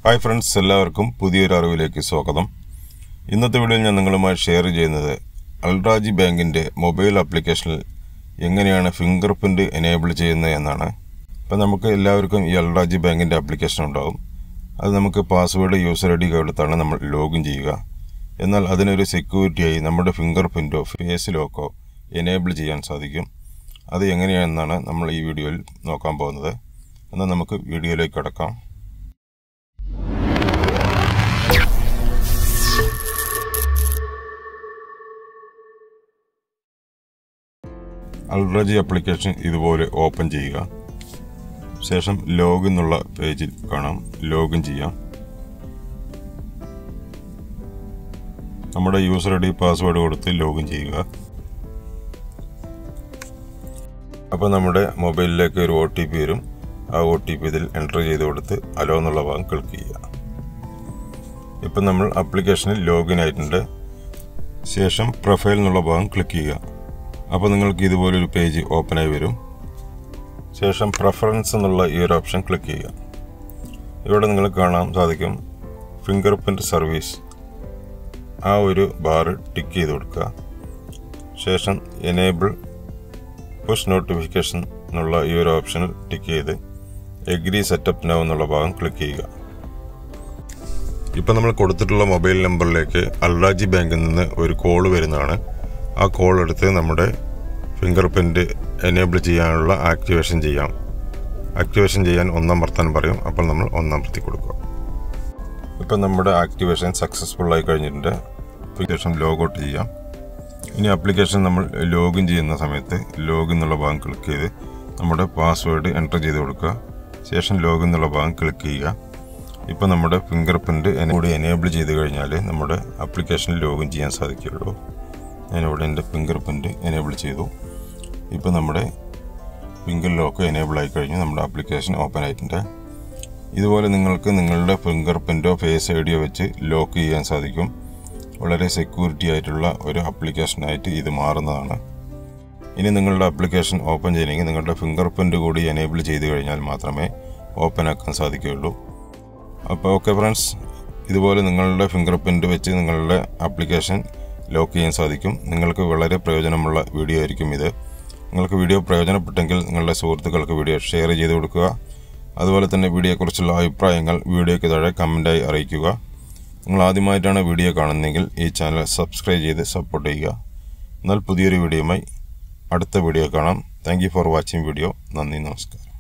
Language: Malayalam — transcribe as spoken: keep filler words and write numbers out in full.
Hi friends, എല്ലാവർക്കും പുതിയൊരു അറിവിലേക്ക് സ്വാഗതം. ഇന്നത്തെ വീഡിയോയിൽ ഞാൻ നിങ്ങളുമായി ഷെയർ ചെയ്യുന്നത് Rajhi ബാങ്കിന്റെ മൊബൈൽ ആപ്ലിക്കേഷനിൽ എങ്ങനെയാണ് ഫിംഗർ പ്രിന്റ് എനേബിൾ ചെയ്യുന്നത് എന്നാണ്. അപ്പോൾ നമുക്ക് എല്ലാവർക്കും ഈ Rajhi ബാങ്കിന്റെ ആപ്ലിക്കേഷൻ ഉണ്ടാവും. അത് നമുക്ക് പാസ്വേഡ് യൂസർ ഐഡി കൊടുത്താണ് നമ്മൾ ലോഗിൻ ചെയ്യുക. എന്നാൽ അതിനൊരു സെക്യൂരിറ്റിയായി നമ്മുടെ ഫിംഗർ പ്രിന്റോ ഫേസ് ലോക്കോ എനേബിൾ ചെയ്യാൻ സാധിക്കും. അത് എങ്ങനെയാണെന്നാണ് നമ്മൾ ഈ വീഡിയോയിൽ നോക്കാൻ പോകുന്നത്. എന്നാൽ നമുക്ക് വീഡിയോയിലേക്ക് കടക്കാം. Rajhi ആപ്ലിക്കേഷൻ ഇതുപോലെ ഓപ്പൺ ചെയ്യുക. ശേഷം ലോഗിൻ എന്നുള്ള പേജിൽ കാണാം. ലോഗിൻ ചെയ്യാം. നമ്മുടെ യൂസർ ഐഡി പാസ്വേഡ് കൊടുത്ത് ലോഗിൻ ചെയ്യുക. അപ്പോൾ നമ്മുടെ മൊബൈലിലേക്ക് ഒരു ഒ ടി പി വരും. ആ ഒ ടി പി ഇതിൽ എൻ്റർ ചെയ്ത് കൊടുത്ത് അലോ എന്നുള്ള ഭാഗം ക്ലിക്ക് ചെയ്യുക. ഇപ്പം നമ്മൾ ആപ്ലിക്കേഷനിൽ ലോഗിൻ ആയിട്ടുണ്ട്. ശേഷം പ്രൊഫൈൽ എന്നുള്ള ഭാഗം ക്ലിക്ക് ചെയ്യുക. അപ്പോൾ നിങ്ങൾക്ക് ഇതുപോലൊരു പേജ് ഓപ്പണായി വരും. ശേഷം പ്രിഫറൻസ് എന്നുള്ള ഈ ഒരു ഓപ്ഷൻ ക്ലിക്ക് ചെയ്യുക. ഇവിടെ നിങ്ങൾ കാണാൻ സാധിക്കും ഫിംഗർ പ്രിന്റ് സർവീസ്. ആ ഒരു ബാർ ടിക്ക് ചെയ്ത് കൊടുക്കുക. ശേഷം എനേബിൾ പുഷ് നോട്ടിഫിക്കേഷൻ എന്നുള്ള ഈ ഒരു ഓപ്ഷനിൽ ടിക്ക് ചെയ്ത് എഗ്രി സെറ്റപ്പ് നൗ എന്നുള്ള ഭാഗം ക്ലിക്ക് ചെയ്യുക. ഇപ്പം നമ്മൾ കൊടുത്തിട്ടുള്ള മൊബൈൽ നമ്പറിലേക്ക് Rajhi ബാങ്കിൽ നിന്ന് ഒരു കോൾ വരുന്നതാണ്. ആ കോൾ എടുത്ത് നമ്മുടെ ഫിംഗർ പ്രിന്റ് എനേബിൾ ചെയ്യാനുള്ള ആക്ടിവേഷൻ ചെയ്യാം. ആക്ടിവേഷൻ ചെയ്യാൻ ഒന്നമർത്താൻ പറയും. അപ്പോൾ നമ്മൾ ഒന്നമർത്തി കൊടുക്കുക. ഇപ്പം നമ്മുടെ ആക്ടിവേഷൻ സക്സസ്ഫുള്ളായി കഴിഞ്ഞിട്ടുണ്ട്. ആപ്ലിക്കേഷൻ ലോഗൗട്ട് ചെയ്യാം. ഇനി ആപ്ലിക്കേഷൻ നമ്മൾ ലോഗിൻ ചെയ്യുന്ന സമയത്ത് ലോഗിൻ എന്നുള്ള ഭാഗം ക്ലിക്ക് ചെയ്ത് നമ്മുടെ പാസ്വേഡ് എൻ്റർ ചെയ്ത് കൊടുക്കുക. ശേഷം ലോഗിൻ എന്നുള്ള ഭാഗം ക്ലിക്ക് ചെയ്യുക. ഇപ്പോൾ നമ്മുടെ ഫിംഗർ പ്രിന്റ് കൂടി എനേബിൾ ചെയ്ത് കഴിഞ്ഞാൽ നമ്മുടെ ആപ്ലിക്കേഷനിൽ ലോഗിൻ ചെയ്യാൻ സാധിക്കുകയുള്ളൂ. ഞാനിവിടെ എൻ്റെ ഫിംഗർ പ്രിന്റ് എനേബിൾ ചെയ്തു. ഇപ്പോൾ നമ്മുടെ ഫിംഗർ ലോക്ക് എനേബിൾ ആയി കഴിഞ്ഞ് നമ്മുടെ ആപ്ലിക്കേഷൻ ഓപ്പൺ ആയിട്ടുണ്ട്. ഇതുപോലെ നിങ്ങൾക്ക് നിങ്ങളുടെ ഫിംഗർ പ്രിന്റോ ഫേസ് ഐഡിയോ വെച്ച് ലോക്ക് ചെയ്യാൻ സാധിക്കും. വളരെ സെക്യൂരിറ്റി ആയിട്ടുള്ള ഒരു ആപ്ലിക്കേഷനായിട്ട് ഇത് മാറുന്നതാണ്. ഇനി നിങ്ങളുടെ ആപ്ലിക്കേഷൻ ഓപ്പൺ ചെയ്യണമെങ്കിൽ നിങ്ങളുടെ ഫിംഗർ പ്രിന്റ് കൂടി എനേബിൾ ചെയ്ത് കഴിഞ്ഞാൽ മാത്രമേ ഓപ്പൺ ആക്കാൻ സാധിക്കുകയുള്ളൂ. അപ്പോൾ ഓക്കെ ഫ്രണ്ട്സ്, ഇതുപോലെ നിങ്ങളുടെ ഫിംഗർ പ്രിന്റ് വെച്ച് നിങ്ങളുടെ ആപ്ലിക്കേഷൻ ലോക്ക് ചെയ്യാൻ സാധിക്കും. നിങ്ങൾക്ക് വളരെ പ്രയോജനമുള്ള വീഡിയോ ആയിരിക്കും ഇത്. നിങ്ങൾക്ക് വീഡിയോ പ്രയോജനപ്പെട്ടെങ്കിൽ നിങ്ങളുടെ സുഹൃത്തുക്കൾക്ക് വീഡിയോ ഷെയർ ചെയ്ത് കൊടുക്കുക. അതുപോലെ തന്നെ വീഡിയോയെക്കുറിച്ചുള്ള അഭിപ്രായങ്ങൾ വീഡിയോയ്ക്ക് താഴെ കമൻറ്റായി അറിയിക്കുക. നിങ്ങൾ ആദ്യമായിട്ടാണ് വീഡിയോ കാണുന്നതെങ്കിൽ ഈ ചാനൽ സബ്സ്ക്രൈബ് ചെയ്ത് സപ്പോർട്ട് ചെയ്യുക. എന്നാൽ പുതിയൊരു വീഡിയോയുമായി അടുത്ത വീഡിയോ കാണാം. Thank you for watching video. നന്ദി, നമസ്കാരം.